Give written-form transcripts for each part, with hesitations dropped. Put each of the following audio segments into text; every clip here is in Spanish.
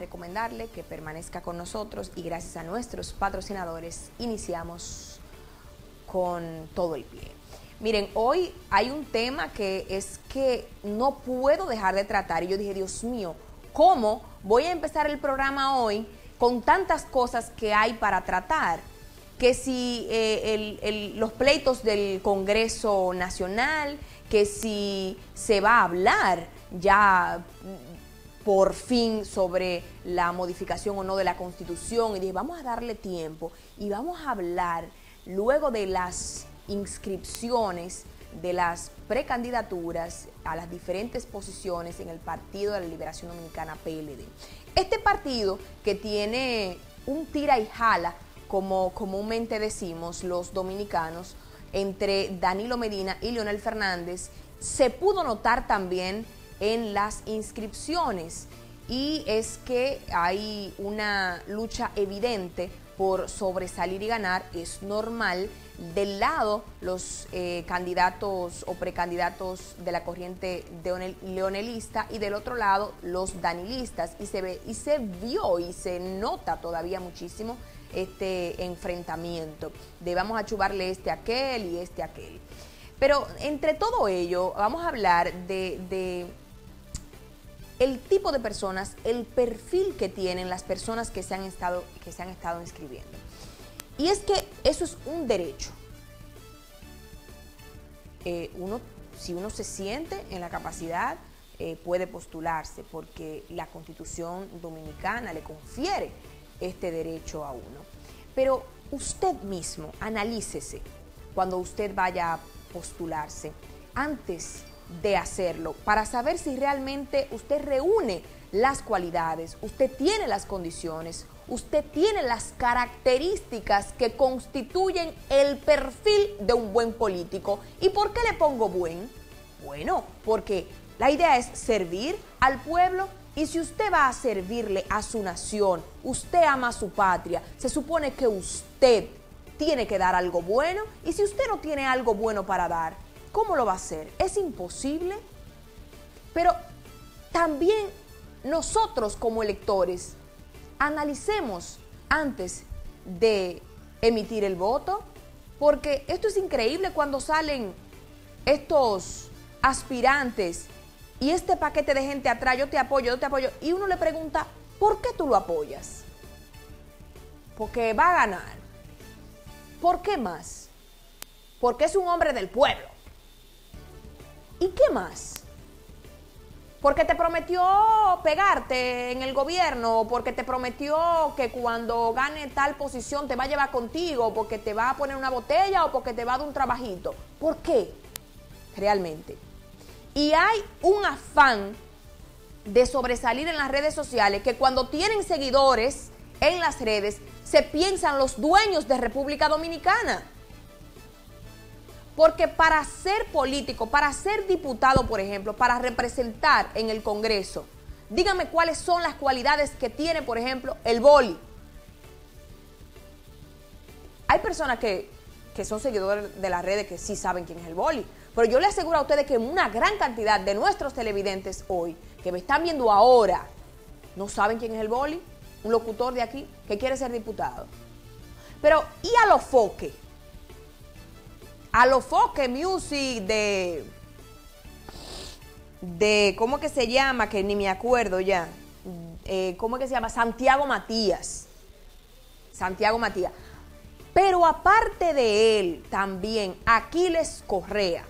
recomendarle que permanezca con nosotros y gracias a nuestros patrocinadores iniciamos con todo el pie. Miren, hoy hay un tema que es que no puedo dejar de tratar y yo dije, Dios mío, ¿cómo voy a empezar el programa hoy con tantas cosas que hay para tratar? Que si los pleitos del Congreso Nacional, que si se va a hablar ya por fin sobre la modificación o no de la Constitución, y dije, vamos a darle tiempo y vamos a hablar luego de las inscripciones de las precandidaturas a las diferentes posiciones en el Partido de la Liberación Dominicana, PLD. Este partido que tiene un tira y jala, como comúnmente decimos los dominicanos, entre Danilo Medina y Leonel Fernández, se pudo notar también en las inscripciones, y es que hay una lucha evidente por sobresalir y ganar. Es normal del lado los candidatos o precandidatos de la corriente leonelista y del otro lado los danilistas, y se vio y se nota todavía muchísimo este enfrentamiento de vamos a chubarle este a aquel y este a aquel. Pero entre todo ello vamos a hablar de el tipo de personas, el perfil que tienen las personas que se han estado inscribiendo. Y es que eso es un derecho. Si uno se siente en la capacidad, puede postularse, porque la Constitución dominicana le confiere este derecho a uno. Pero usted mismo, analícese cuando usted vaya a postularse, antes de hacerlo, para saber si realmente usted reúne las cualidades, usted tiene las condiciones, usted tiene las características que constituyen el perfil de un buen político. ¿Y por qué le pongo buen? Bueno, porque la idea es servir al pueblo, y si usted va a servirle a su nación, usted ama a su patria, se supone que usted tiene que dar algo bueno, y si usted no tiene algo bueno para dar, ¿cómo lo va a hacer? Es imposible. Pero también nosotros como electores analicemos antes de emitir el voto, porque esto es increíble cuando salen estos aspirantes y este paquete de gente atrás, yo te apoyo, y uno le pregunta, ¿por qué tú lo apoyas? Porque va a ganar. ¿Por qué más? Porque es un hombre del pueblo. ¿Y qué más? Porque te prometió pegarte en el gobierno, porque te prometió que cuando gane tal posición te va a llevar contigo, porque te va a poner una botella o porque te va a dar un trabajito. ¿Por qué? Realmente. Y hay un afán de sobresalir en las redes sociales, que cuando tienen seguidores en las redes se piensan los dueños de República Dominicana. Porque para ser político, para ser diputado, por ejemplo, para representar en el Congreso, díganme cuáles son las cualidades que tiene, por ejemplo, el boli. Hay personas que son seguidores de las redes que sí saben quién es el boli, pero yo les aseguro a ustedes que una gran cantidad de nuestros televidentes hoy, que me están viendo ahora, no saben quién es el boli, un locutor de aquí que quiere ser diputado. Pero, ¿y a los foques? A los Foque Music de ¿cómo que se llama? Que ni me acuerdo ya. ¿Cómo que se llama? Santiago Matías. Santiago Matías. Pero aparte de él, también Aquiles Correa.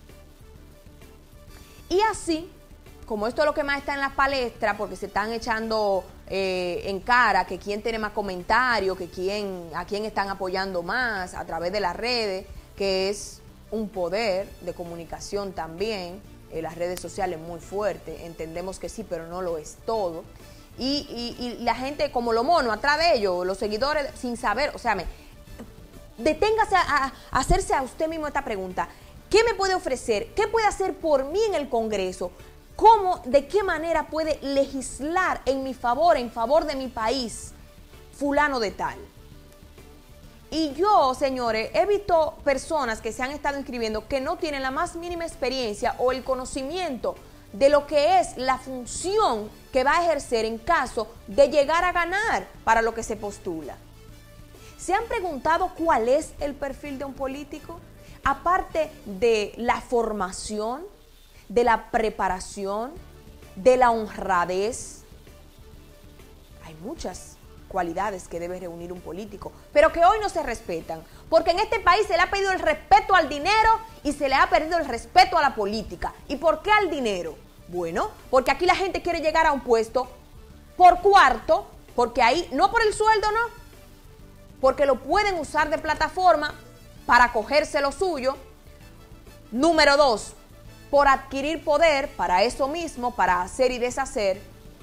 Y así, como esto es lo que más está en las palestras, porque se están echando en cara que quién tiene más comentarios, que a quién están apoyando más a través de las redes, que es un poder de comunicación también, las redes sociales muy fuerte, entendemos que sí, pero no lo es todo, y la gente como lo mono atrás de ellos, los seguidores sin saber, o sea, deténgase a hacerse a usted mismo esta pregunta: ¿qué me puede ofrecer? ¿Qué puede hacer por mí en el Congreso? ¿Cómo, de qué manera puede legislar en mi favor, en favor de mi país, fulano de tal? Y yo, señores, he visto personas que se han estado inscribiendo que no tienen la más mínima experiencia o el conocimiento de lo que es la función que va a ejercer en caso de llegar a ganar para lo que se postula. ¿Se han preguntado cuál es el perfil de un político? Aparte de la formación, de la preparación, de la honradez, hay muchas cualidades que debe reunir un político, pero que hoy no se respetan, porque en este país se le ha pedido el respeto al dinero y se le ha perdido el respeto a la política. ¿Y por qué al dinero? Bueno, porque aquí la gente quiere llegar a un puesto por cuarto, porque ahí, no por el sueldo, no, porque lo pueden usar de plataforma para cogerse lo suyo. Número 2, por adquirir poder para eso mismo, para hacer y deshacer.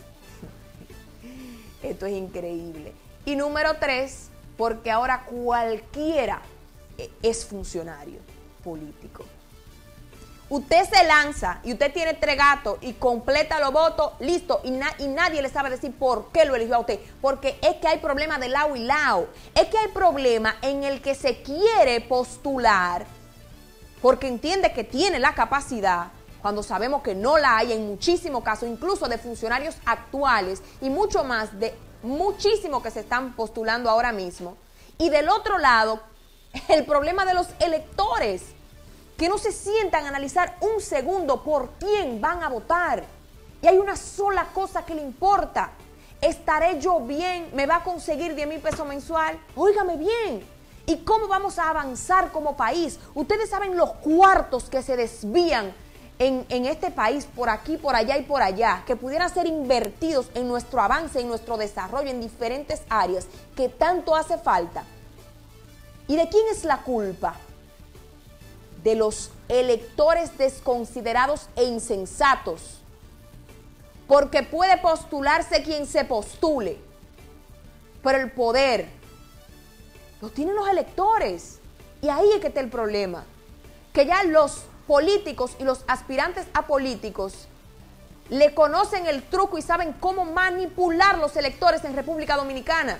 Esto es increíble. Y número 3, porque ahora cualquiera es funcionario político. Usted se lanza y usted tiene 3 gatos y completa los votos, listo, y nadie le sabe decir por qué lo eligió a usted. Porque es que hay problema de lado y lado. Es que hay problema en el que se quiere postular porque entiende que tiene la capacidad, cuando sabemos que no la hay en muchísimos casos, incluso de funcionarios actuales y mucho más de muchísimos que se están postulando ahora mismo. Y del otro lado, el problema de los electores, que no se sientan a analizar un segundo por quién van a votar. Y hay una sola cosa que le importa: ¿estaré yo bien? ¿Me va a conseguir 10,000 pesos mensual? Óigame bien. ¿Y cómo vamos a avanzar como país? Ustedes saben los cuartos que se desvían en este país, por aquí, por allá y por allá, que pudieran ser invertidos en nuestro avance, en nuestro desarrollo, en diferentes áreas que tanto hace falta. ¿Y de quién es la culpa? De los electores desconsiderados e insensatos. Porque puede postularse quien se postule, pero el poder lo tienen los electores. Y ahí es que está el problema, que ya los políticos y los aspirantes a políticos le conocen el truco y saben cómo manipular los electores en República Dominicana.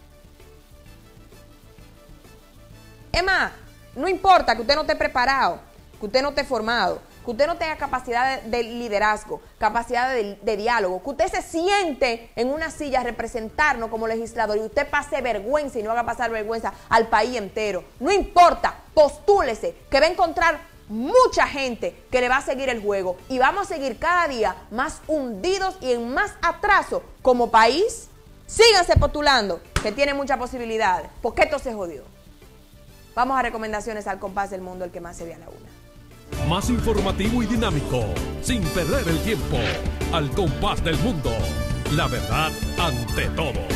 Es más, no importa que usted no esté preparado, que usted no esté formado, que usted no tenga capacidad de liderazgo, capacidad de diálogo, que usted se siente en una silla a representarnos como legislador y usted pase vergüenza y no haga pasar vergüenza al país entero. No importa, postúlese, que va a encontrar mucha gente que le va a seguir el juego y vamos a seguir cada día más hundidos y en más atraso como país. Síganse postulando, que tienen muchas posibilidades, porque esto se jodió. Vamos a recomendaciones al compás del mundo, el que más se ve a la una. Más informativo y dinámico, sin perder el tiempo. Al compás del mundo. La verdad ante todo.